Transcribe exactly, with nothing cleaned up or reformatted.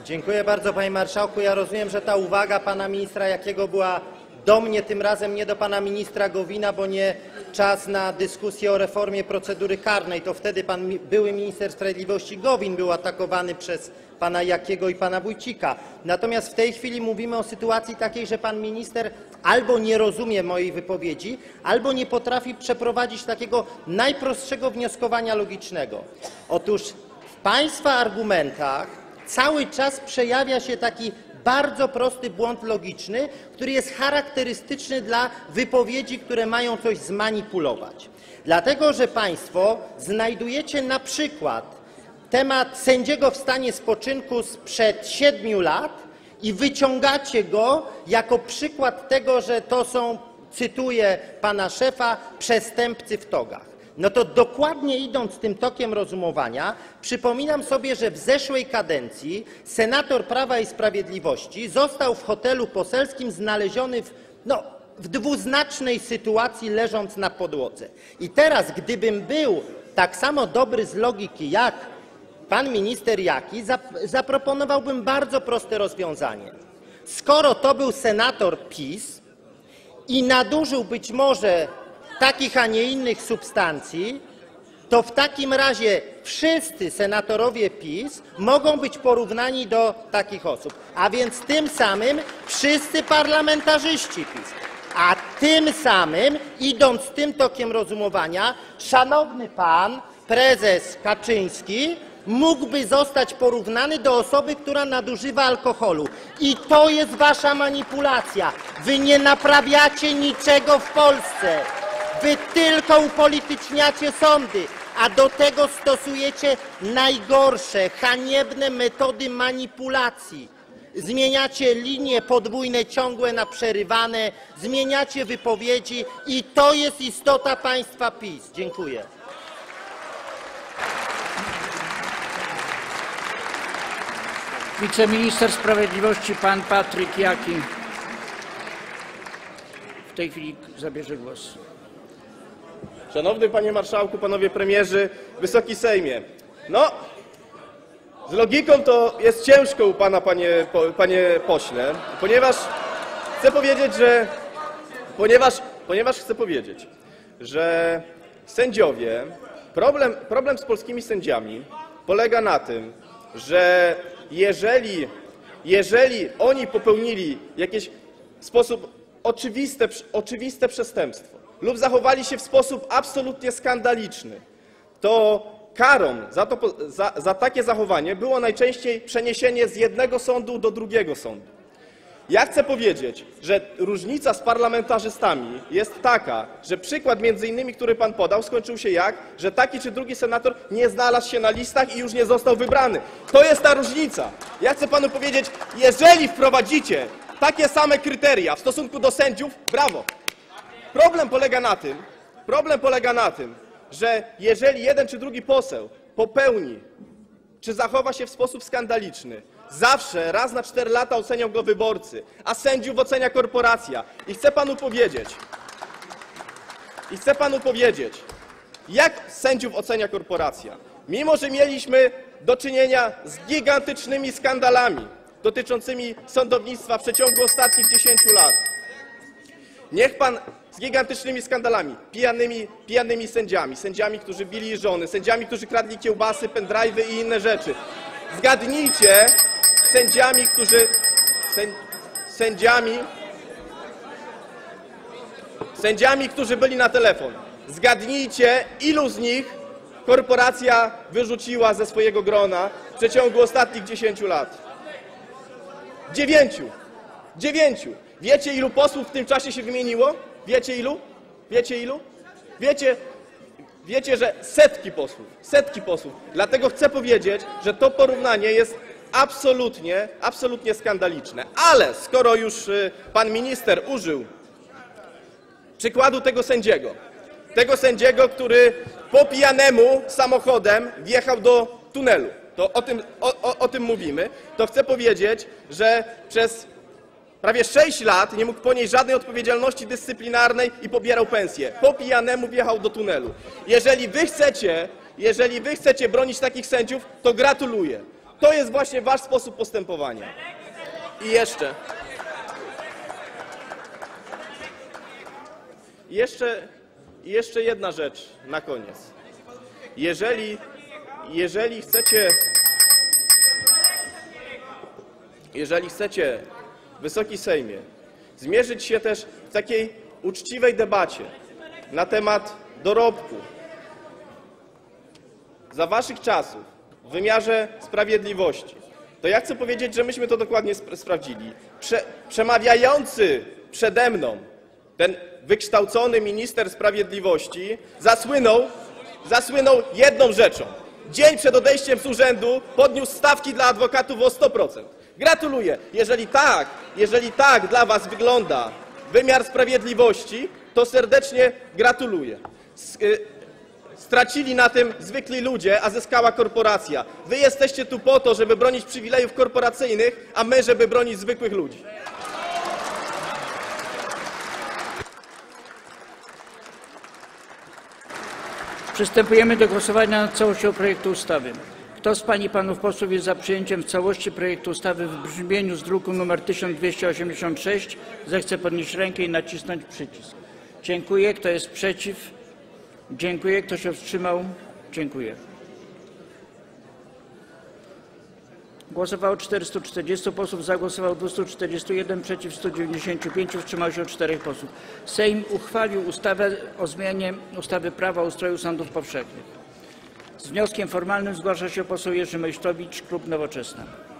Dziękuję bardzo, panie marszałku. Ja rozumiem, że ta uwaga pana ministra Jakiego była do mnie, tym razem nie do pana ministra Gowina, bo nie czas na dyskusję o reformie procedury karnej. To wtedy pan były minister sprawiedliwości Gowin był atakowany przez pana Jakiego i pana Wójcika. Natomiast w tej chwili mówimy o sytuacji takiej, że pan minister albo nie rozumie mojej wypowiedzi, albo nie potrafi przeprowadzić takiego najprostszego wnioskowania logicznego. Otóż w państwa argumentach cały czas przejawia się taki bardzo prosty błąd logiczny, który jest charakterystyczny dla wypowiedzi, które mają coś zmanipulować. Dlatego, że państwo znajdujecie na przykład temat sędziego w stanie spoczynku sprzed siedmiu lat i wyciągacie go jako przykład tego, że to są, cytuję pana szefa, przestępcy w togach. No to dokładnie idąc tym tokiem rozumowania, przypominam sobie, że w zeszłej kadencji senator Prawa i Sprawiedliwości został w hotelu poselskim znaleziony w, no, w dwuznacznej sytuacji, leżąc na podłodze. I teraz, gdybym był tak samo dobry z logiki jak pan minister Jaki, zaproponowałbym bardzo proste rozwiązanie. Skoro to był senator PiS i nadużył być może takich, a nie innych substancji, to w takim razie wszyscy senatorowie PiS mogą być porównani do takich osób, a więc tym samym wszyscy parlamentarzyści PiS. A tym samym, idąc tym tokiem rozumowania, szanowny pan prezes Kaczyński mógłby zostać porównany do osoby, która nadużywa alkoholu. I to jest wasza manipulacja. Wy nie naprawiacie niczego w Polsce. Wy tylko upolityczniacie sądy, a do tego stosujecie najgorsze, haniebne metody manipulacji. Zmieniacie linie podwójne ciągłe na przerywane, zmieniacie wypowiedzi i to jest istota państwa PiS. Dziękuję. Wiceminister Sprawiedliwości pan Patryk Jaki w tej chwili zabierze głos. Szanowny panie marszałku, panowie premierzy, Wysoki Sejmie. No, z logiką to jest ciężko u pana, panie, panie pośle, ponieważ chcę powiedzieć, że ponieważ, ponieważ chcę powiedzieć, że sędziowie, problem, problem z polskimi sędziami polega na tym, że jeżeli, jeżeli oni popełnili jakieś w sposób oczywiste, oczywiste przestępstwo lub zachowali się w sposób absolutnie skandaliczny, to karą za, to, za, za takie zachowanie było najczęściej przeniesienie z jednego sądu do drugiego sądu. Ja chcę powiedzieć, że różnica z parlamentarzystami jest taka, że przykład między innymi, który pan podał, skończył się jak, że taki czy drugi senator nie znalazł się na listach i już nie został wybrany. To jest ta różnica. Ja chcę panu powiedzieć, jeżeli wprowadzicie takie same kryteria w stosunku do sędziów, brawo. Problem polega na tym, problem polega na tym, że jeżeli jeden czy drugi poseł popełni, czy zachowa się w sposób skandaliczny, zawsze raz na cztery lata ocenią go wyborcy, a sędziów ocenia korporacja. I chcę panu powiedzieć, i chcę panu powiedzieć, jak sędziów ocenia korporacja. Mimo że mieliśmy do czynienia z gigantycznymi skandalami dotyczącymi sądownictwa w przeciągu ostatnich dziesięciu lat. Niech pan z gigantycznymi skandalami, pijanymi, pijanymi sędziami, sędziami, którzy bili żony, sędziami, którzy kradli kiełbasy, pendrive'y i inne rzeczy. Zgadnijcie, sędziami, którzy, sęd, sędziami, sędziami, którzy byli na telefon. Zgadnijcie, ilu z nich korporacja wyrzuciła ze swojego grona w przeciągu ostatnich dziesięciu lat. Dziewięciu. Dziewięciu. Wiecie, ilu posłów w tym czasie się wymieniło? Wiecie ilu? Wiecie ilu? Wiecie, wiecie, że setki posłów. Setki posłów. Dlatego chcę powiedzieć, że to porównanie jest absolutnie, absolutnie skandaliczne. Ale skoro już pan minister użył przykładu tego sędziego, tego sędziego, który po pijanemu samochodem wjechał do tunelu, to o tym, o, o, o tym mówimy, to chcę powiedzieć, że przez prawie sześć lat nie mógł ponieść żadnej odpowiedzialności dyscyplinarnej i pobierał pensję. Po pijanemu wjechał do tunelu. Jeżeli wy chcecie, jeżeli wy chcecie bronić takich sędziów, to gratuluję. To jest właśnie wasz sposób postępowania. I jeszcze... I jeszcze, i jeszcze jedna rzecz na koniec. Jeżeli, jeżeli chcecie... Jeżeli chcecie, Wysoki Sejmie, zmierzyć się też w takiej uczciwej debacie na temat dorobku za waszych czasów w wymiarze sprawiedliwości, to ja chcę powiedzieć, że myśmy to dokładnie sp sprawdzili. Prze przemawiający przede mną ten wykształcony minister sprawiedliwości zasłynął, zasłynął jedną rzeczą. Dzień przed odejściem z urzędu podniósł stawki dla adwokatów o sto procent. Gratuluję. Jeżeli tak, jeżeli tak dla was wygląda wymiar sprawiedliwości, to serdecznie gratuluję. Stracili na tym zwykli ludzie, a zyskała korporacja. Wy jesteście tu po to, żeby bronić przywilejów korporacyjnych, a my, żeby bronić zwykłych ludzi. Przystępujemy do głosowania nad całością projektu ustawy. Kto z pań i panów posłów jest za przyjęciem w całości projektu ustawy w brzmieniu z druku nr tysiąc dwieście osiemdziesiąt sześć, zechce podnieść rękę i nacisnąć przycisk. Dziękuję. Kto jest przeciw? Dziękuję. Kto się wstrzymał? Dziękuję. Głosowało czterystu czterdziestu posłów, za głosowało dwieście czterdzieści jeden, przeciw sto dziewięćdziesiąt pięć, wstrzymało się czterech posłów. Sejm uchwalił ustawę o zmianie ustawy Prawo o ustroju sądów powszechnych. Z wnioskiem formalnym zgłasza się poseł Jerzy Meysztowicz, klub Nowoczesna.